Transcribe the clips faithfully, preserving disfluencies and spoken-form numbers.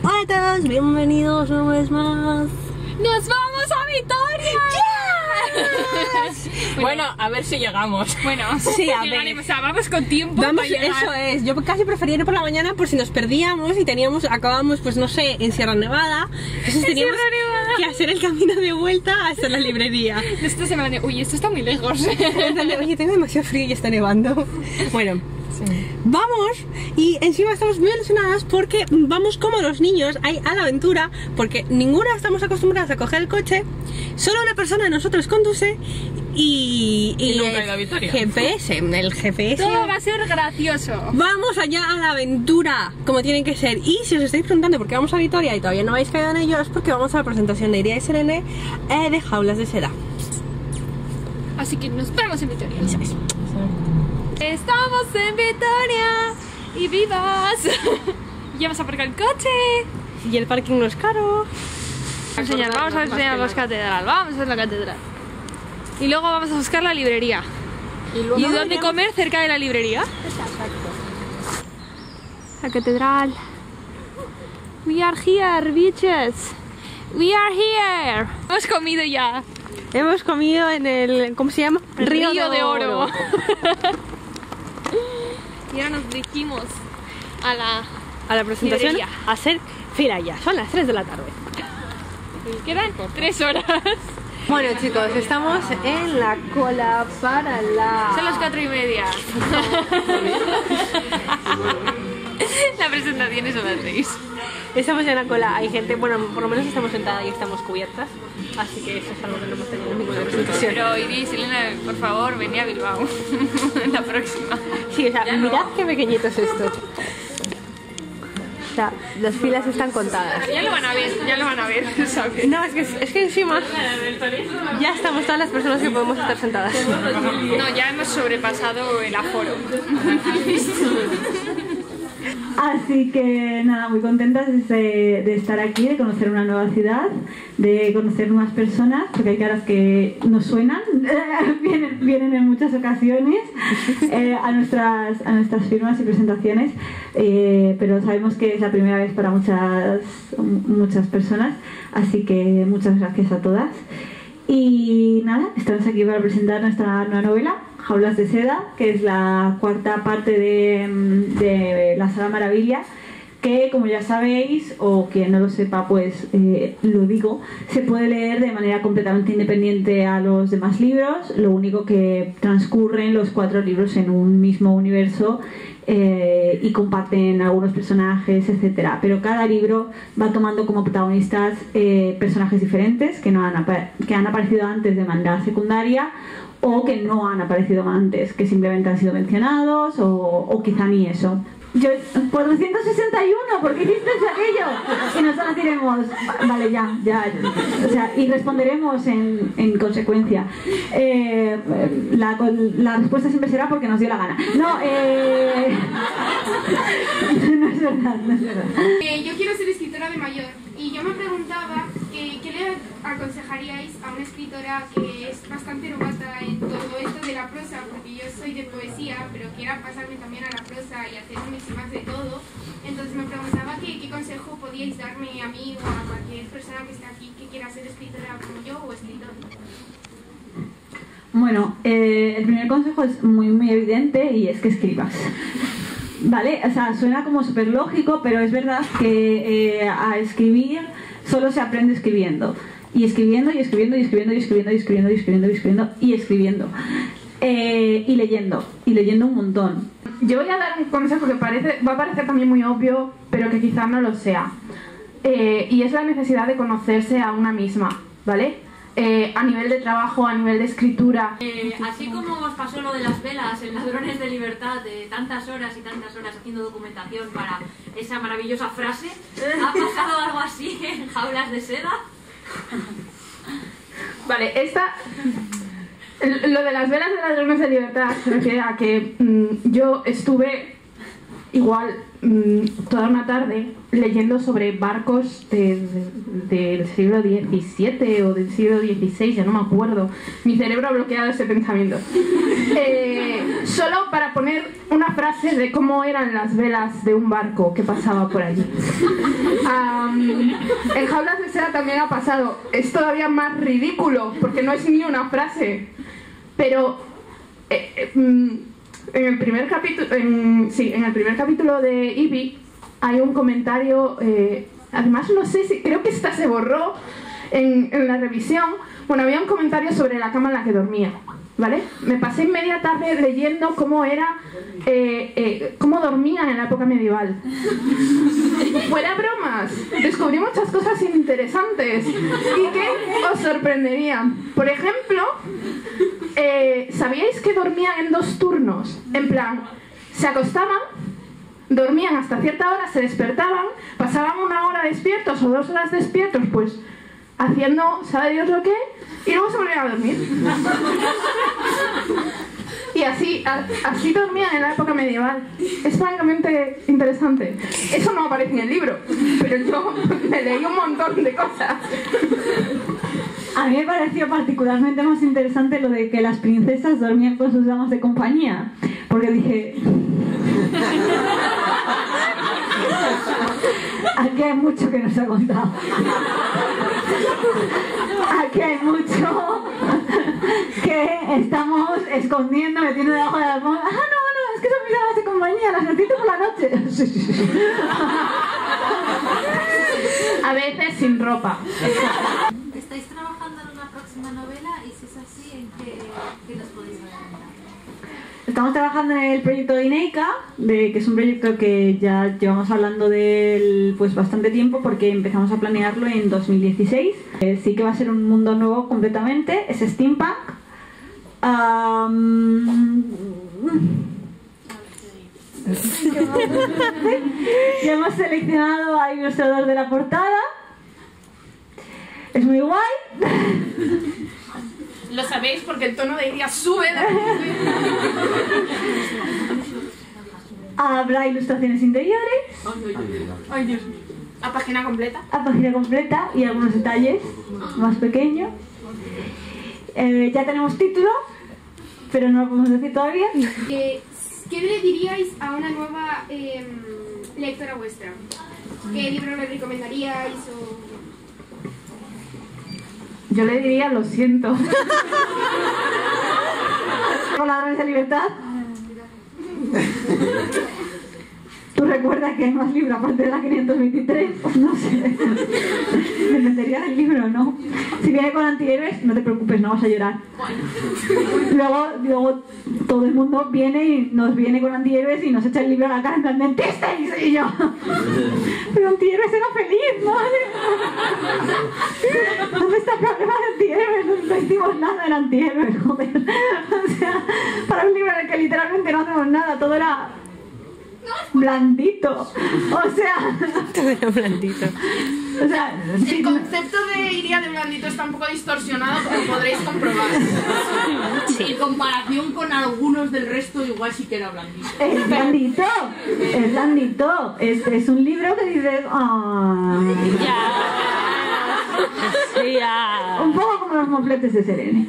Hola a todos, bienvenidos una vez más. ¡Nos vamos a Vitoria! ¡Yes! bueno, bueno, a ver si llegamos. Bueno, sí, a ver. O sea, vamos con tiempo. Vamos, para llegar. Eso es. Yo casi prefería ir por la mañana por si nos perdíamos y teníamos, acabamos, pues no sé, en Sierra Nevada. Entonces teníamos Sierra Nevada. que hacer el camino de vuelta hasta la librería. Esto se me va a... Uy, esto está muy lejos. Oye, tengo demasiado frío y está nevando. Bueno. Sí. Vamos y encima estamos muy ilusionadas porque vamos como los niños ahí a la aventura, porque ninguna estamos acostumbradas a coger el coche, solo una persona de nosotros conduce y, y, y nunca he ido a Vitoria. G P S, el G P S. Todo va a ser gracioso. Vamos allá a la aventura, como tiene que ser. Y si os estáis preguntando por qué vamos a Vitoria y todavía no habéis caído en ello, es porque vamos a la presentación de Iria y Selene eh, de Jaulas de Seda. Así que nos vemos en Vitoria. Eso es. Estamos en Vitoria y vivas. Ya vas a aparcar el coche. Y el parking no es caro. Enseñar, vamos a enseñar la catedral. Vamos a ver la catedral. Y luego vamos a buscar la librería. ¿Y, ¿Y dónde veríamos? Comer cerca de la librería? Exacto. La catedral. We are here, bitches. We are here. Hemos comido ya. Hemos comido en el... ¿cómo se llama? El Río, Río de, de Oro. Oro. Y ahora nos dirigimos a la, a la presentación librería. A hacer fila ya. Son las tres de la tarde. Y quedan tres horas. Bueno chicos, estamos en la cola para la... Son las cuatro y media. La presentación es a las seis. Estamos en la cola, hay gente, bueno, por lo menos estamos sentadas y estamos cubiertas, así que eso es algo que no hemos tenido ninguna presentación. Pero Iria y Selena, por favor, venid a Bilbao la próxima. Sí, o sea, ya mirad no. qué pequeñito es esto. O sea, las filas están contadas. Ya lo van a ver, ya lo van a ver, ¿sabes? No, es que, es que encima ya estamos todas las personas que podemos estar sentadas. No, ya hemos sobrepasado el aforo. Así que nada, muy contentas de, de estar aquí, de conocer una nueva ciudad, de conocer nuevas personas, porque hay caras que nos suenan, vienen, vienen en muchas ocasiones eh, a, nuestras, a nuestras firmas y presentaciones, eh, pero sabemos que es la primera vez para muchas, muchas personas, así que muchas gracias a todas. Y nada, estamos aquí para presentar nuestra nueva novela, Jaulas de Seda, que es la cuarta parte de, de la saga Maravilla, que como ya sabéis, o quien no lo sepa, pues eh, lo digo, se puede leer de manera completamente independiente a los demás libros, lo único que transcurren los cuatro libros en un mismo universo eh, y comparten algunos personajes, etcétera. Pero cada libro va tomando como protagonistas eh, personajes diferentes que, no han, que han aparecido antes de manera secundaria o que no han aparecido antes, que simplemente han sido mencionados o, o quizá ni eso. Yo, por doscientos sesenta y uno, ¿por qué hiciste aquello? Y nosotros diremos, vale, ya, ya, o sea, y responderemos en, en consecuencia. Eh, la, la respuesta siempre será porque nos dio la gana. No, eh... no es verdad, no es verdad. Eh, yo quiero ser escritora de mayor y yo me preguntaba que, qué le aconsejaríais a una escritora que es bastante novata en todo esto de la prosa, porque yo soy de poesía, pero quiero pasarme también a la prosa y hacer un mix y más de todo. Entonces me preguntaba que, qué consejo podíais darme a mí o a cualquier persona que esté aquí que quiera ser escritora como yo o escritor. Bueno, eh, el primer consejo es muy, muy evidente y es que escribas. Vale, o sea, suena como súper lógico, pero es verdad que eh, a escribir solo se aprende escribiendo. Y escribiendo, y escribiendo, y escribiendo, y escribiendo, y escribiendo, y escribiendo, y escribiendo, y escribiendo. Eh, y leyendo, y leyendo un montón. Yo voy a dar un consejo que parece, va a parecer también muy obvio, pero que quizás no lo sea. Eh, y es la necesidad de conocerse a una misma, ¿vale? Eh, a nivel de trabajo, a nivel de escritura. Eh, así como os pasó lo de las velas en Ladrones de Libertad, de tantas horas y tantas horas haciendo documentación para esa maravillosa frase, ¿ha pasado algo así en Jaulas de Seda? Vale, esta... Lo de las velas de Ladrones de Libertad se refiere a que mmm, yo estuve igual mmm, toda una tarde leyendo sobre barcos de, de, del siglo diecisiete o del siglo dieciséis, ya no me acuerdo. Mi cerebro ha bloqueado ese pensamiento. Eh, solo para poner una frase de cómo eran las velas de un barco que pasaba por allí. Um, en Jaulas de Seda también ha pasado. Es todavía más ridículo porque no es ni una frase. Pero eh, eh, en el primer capítulo, en, sí, en el primer capítulo de Ivy hay un comentario. Eh, además no sé si creo que esta se borró en, en la revisión. Bueno, había un comentario sobre la cama en la que dormía. ¿Vale? Me pasé media tarde leyendo cómo era, eh, eh, cómo dormían en la época medieval. Fuera bromas, descubrí muchas cosas interesantes y que os sorprenderían. Por ejemplo, eh, ¿sabíais que dormían en dos turnos? En plan, se acostaban, dormían hasta cierta hora, se despertaban, pasaban una hora despiertos o dos horas despiertos, pues haciendo, ¿sabe Dios lo qué? Y luego se volvían a dormir. Y así, a, así dormían en la época medieval. Es francamente interesante. Eso no aparece en el libro, pero yo me leí un montón de cosas. A mí me pareció particularmente más interesante lo de que las princesas dormían con sus damas de compañía. Porque dije... Aquí hay mucho que nos ha contado. Aquí hay mucho que estamos escondiendo, metiendo debajo de la almohada. Ah, no, no, es que son mis damas de compañía, las necesito por la noche. Sí, sí, sí. A veces sin ropa. ¿Estáis trabajando en una próxima novela? Y si es así, ¿en qué, qué nos podéis adelantar? Estamos trabajando en el proyecto de Ineika, de, que es un proyecto que ya llevamos hablando de él pues bastante tiempo porque empezamos a planearlo en dos mil dieciséis. Eh, sí que va a ser un mundo nuevo completamente, es steampunk. Um, ya hemos seleccionado a ilustrador de la portada. Es muy guay. Lo sabéis porque el tono de ella sube. Habrá ilustraciones interiores. Ay, Dios mío. A página completa. A página completa y algunos detalles más pequeños. Eh, ya tenemos título, pero no lo podemos decir todavía. Eh, ¿Qué le diríais a una nueva eh, lectora vuestra? ¿Qué libro le recomendaríais? O... Yo le diría, lo siento. Con Ladrones de Libertad. ¿Tú recuerdas que hay más libros aparte de la quinientos veintitrés? No sé. Dependería del libro, ¿no? Si viene con antihéroes, no te preocupes, no vas a llorar. Luego, luego todo el mundo viene y nos viene con antihéroes y nos echa el libro a la cara en plan, ¡mentisteis! Y yo, pero antihéroes era feliz, ¿no? ¿Dónde está el problema de antihéroes? No, no hicimos nada en antihéroes, joder. O sea, para un libro en el que literalmente no hacemos nada, todo era... blandito, o sea, todo era blandito. O sea, sí, el concepto de iría de blandito está un poco distorsionado, como podréis comprobar. Sí. En comparación con algunos del resto, igual sí que era blandito. es blandito, es blandito, es, es un libro que dices, ay, Ya. Ya. un poco como los mofletes de Serene.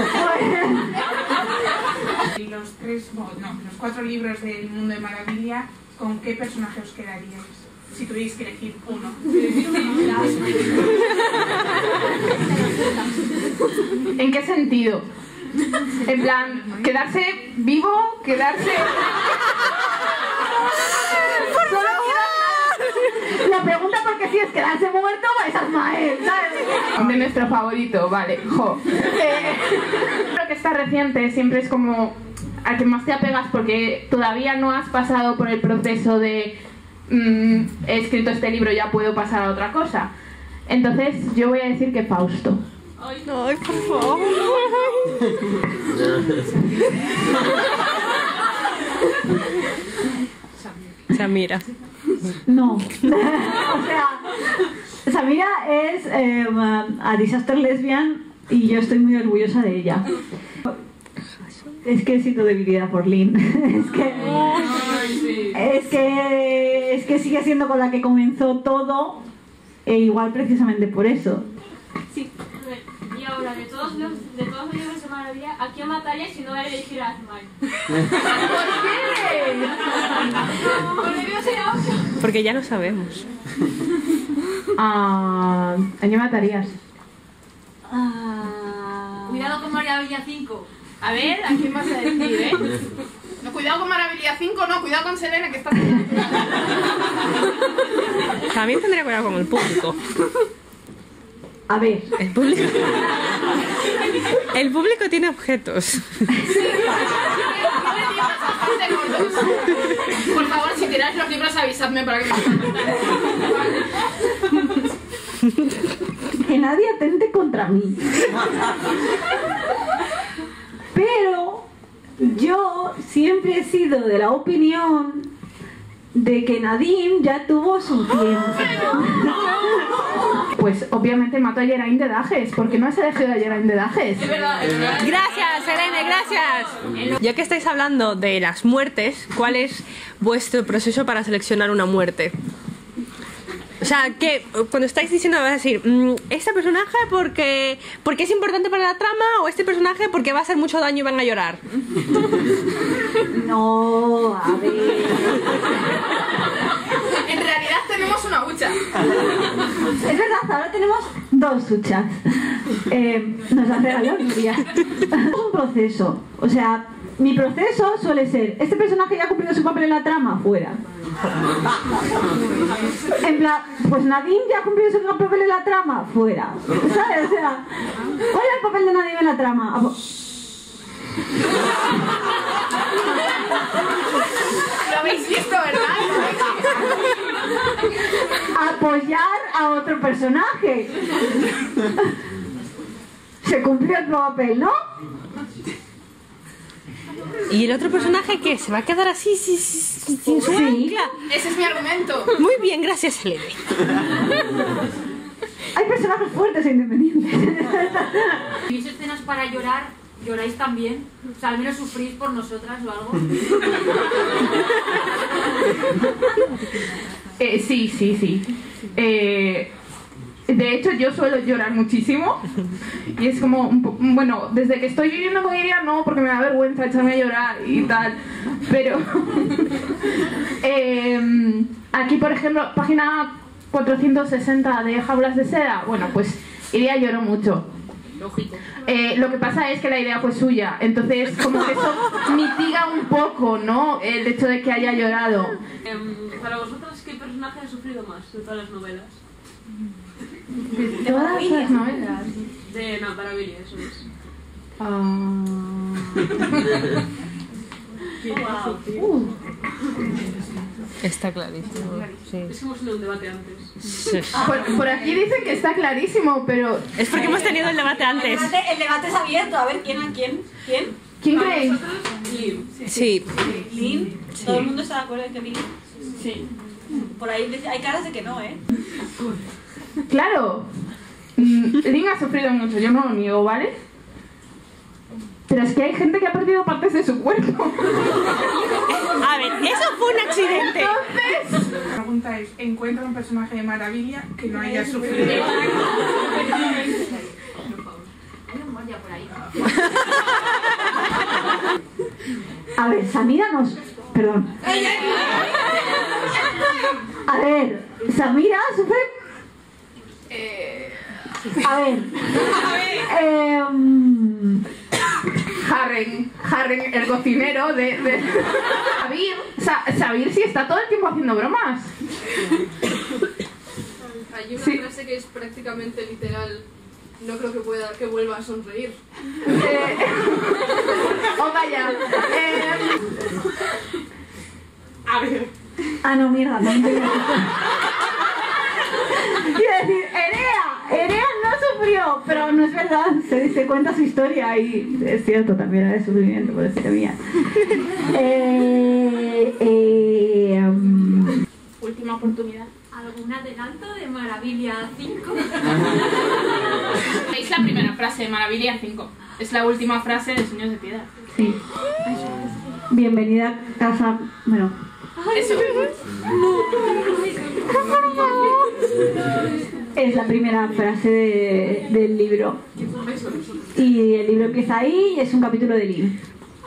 Y los tres, no, no, los cuatro libros del Mundo de Maravilla, ¿con qué personaje os quedaríais? Si tuvierais que elegir uno. ¿En qué sentido? En plan, quedarse vivo, quedarse... Solo quiero... La pregunta porque si es quedarse muerto o es Asmael, ¿sabes? De nuestro favorito, vale, jo. Eh, creo que está reciente, siempre es como al que más te apegas porque todavía no has pasado por el proceso de mmm, he escrito este libro, ya puedo pasar a otra cosa. Entonces yo voy a decir que Fausto. Ay, por favor. Samira. No. O sea, Samira es eh, a Disaster Lesbian y yo estoy muy orgullosa de ella. Es que he sido debilidad por Lynn. Es que... Sí. Es que, es que sigue siendo con la que comenzó todo, e igual precisamente por eso. Sí. Y ahora, de todos los, de todos los libros de Maravilla, ¿a quién mataríais si no vais a elegir a Azman? ¿Por qué? Porque yo sería obvio. Porque ya lo sabemos. Ah, ¿a quién matarías? Ah... Cuidado con Maravilla cinco. A ver, ¿a quién vas a decir, eh? No, cuidado con Maravilla cinco, no, cuidado con Selena, que está... También tendría cuidado con el público. A ver, El público. El público tiene objetos. Por favor, si tiráis los libros, avisadme para que me... que nadie atente contra mí. Pero yo siempre he sido de la opinión de que Nadine ya tuvo su tiempo. Pues obviamente mato a Geraint de Dages. ¿Por qué no has elegido a Geraint de Dages? Gracias, Selene, gracias. Ya que estáis hablando de las muertes, ¿cuál es vuestro proceso para seleccionar una muerte? O sea, que cuando estáis diciendo, vas a decir, mmm, ¿este personaje porque, porque es importante para la trama o este personaje porque va a hacer mucho daño y van a llorar? No, a ver. En realidad tenemos una hucha. Es verdad, ahora tenemos dos huchas. Eh, nos las regaló Nuria. Es un proceso. O sea, mi proceso suele ser, este personaje ya ha cumplido su papel en la trama, fuera. En plan, pues Nadine ya ha cumplido su papel en la trama, fuera. ¿Sabes? O sea, ¿cuál es el papel de Nadine en la trama? Lo habéis visto, ¿verdad? Apoyar a otro personaje. Se cumplió el papel, ¿no? ¿Y el otro personaje qué? ¿Se va a quedar así sin, sin, sin su ancla? Ese es mi argumento. Muy bien, gracias, Selene. Hay personajes fuertes e independientes. Si veis escenas para llorar, lloráis también. O sea, al menos sufrís por nosotras o algo. Eh, sí, sí, sí. Eh, de hecho, yo suelo llorar muchísimo. Y es como, un po- bueno, desde que estoy viviendo con ella, no, porque me da vergüenza echarme a llorar y tal. Pero eh, aquí, por ejemplo, página cuatrocientos sesenta de Jaulas de Seda. Bueno, pues Iria lloró mucho. Lógico. Eh, lo que pasa es que la idea fue suya, entonces como que eso mitiga un poco, ¿no? El hecho de que haya llorado. Eh, para vosotros, ¿qué personaje ha sufrido más de todas las novelas? De todas las novelas. De no, Maravilla, eso es. Ah. Uh, Está clarísimo. Sí. Es que hemos tenido un debate antes. Sí. Por, por aquí dicen que está clarísimo, pero Es porque hemos tenido el debate El antes. debate, el debate es abierto, a ver quién a quién. ¿Quién? ¿quién Para creéis? vosotros, Liv. Sí. ¿Lin? ¿Todo el mundo está de acuerdo en que Lin? Sí. Por ahí dice- hay caras de que no, ¿eh? Claro. Mm, Lin ha sufrido mucho, yo no lo niego, ¿vale? Pero es que hay gente que ha perdido partes de su cuerpo. A ver, eso fue un accidente. Entonces, La pregunta es, ¿encuentra un personaje de Maravilla que no haya sufrido? Hay un guardia por ahí. a ver, Samira nos... Perdón. A ver, Samira sufre... A ver. Eh, Harren, Harren, el cocinero de... de... Sabir, Sa- Sabir sí está todo el tiempo haciendo bromas. Hay una Sí. frase que es prácticamente literal. No creo que pueda que vuelva a sonreír. Eh, oh, vaya. Eh, A ver. ah, no, mierda. No, no, no. Quiero decir, Erea, Erea no sufrió, pero no es verdad, se, se cuenta su historia y es cierto, también era de sufrimiento, por eso que mía. Eh, eh, um, Última oportunidad. ¿Algún adelanto de Maravilla cinco? Es la primera frase de Maravilla cinco. Es la última frase de Sueños de Piedra. sí. Bienvenida a casa, bueno, Eso. Es la primera frase de- del libro. Y el libro empieza ahí y es un capítulo de Lynn.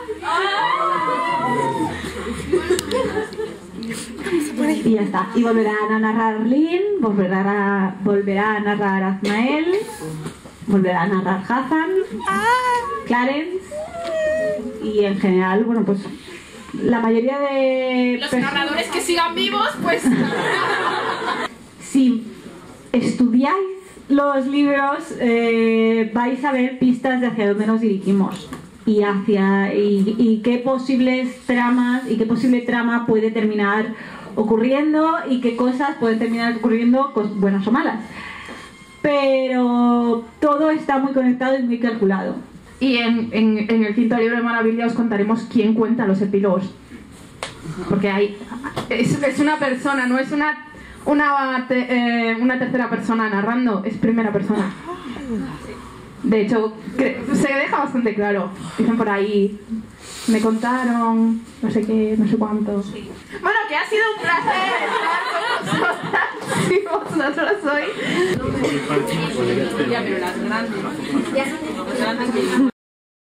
Y ya está. Y volverán a narrar Lynn, volverán a, volverá a narrar Azmael, volverá a narrar Hassan, Clarence y en general, bueno, pues la mayoría de Los pers- narradores que sigan vivos, pues... si estudiáis los libros eh, vais a ver pistas de hacia dónde nos dirigimos y hacia y, y qué posibles tramas y qué posible trama puede terminar ocurriendo y qué cosas pueden terminar ocurriendo, cos- buenas o malas, pero todo está muy conectado y muy calculado. Y en, en, en el quinto libro de Maravilla os contaremos quién cuenta los epílogos. Porque hay, es, es una persona, no es una, una, te- eh, una tercera persona narrando, es primera persona. De hecho, cre- se deja bastante claro. Dicen por ahí, me contaron, no sé qué, no sé cuánto. Bueno, que ha sido un placer estar con vosotras. Sí, vosotros sois. Ya, pero las grandes.